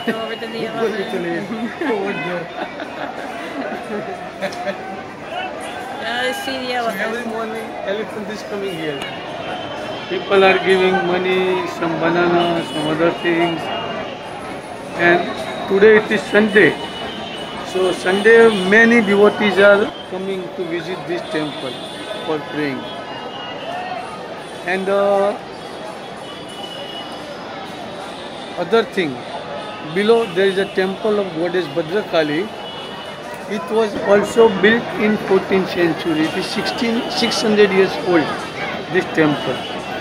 Go over to the Go to 11. over there. I see the So every elephant. morning, elephant is coming here. People are giving money, some banana, some other things. And today it is Sunday. So Sunday, many devotees are coming to visit this temple for praying. And other thing, below there is a temple of goddess Bhadrakali. It was also built in 14th century. It is 600 years old, this temple.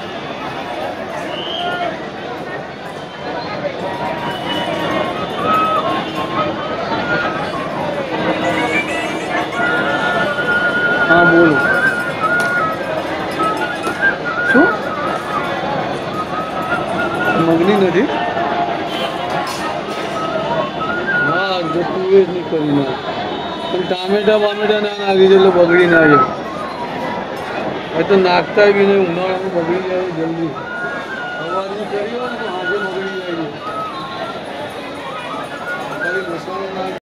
हाँ बोलो શું મગની નદી હા જતું જ નહીં કરીને પણ ટામેટા બામેટા ના નાખી છે એટલે બગડી ના જાય એ તો નાખતા બી નહીં ઉનાળામાં બગડી જાય જલ્દી સવારમાં કરી હોય ને તો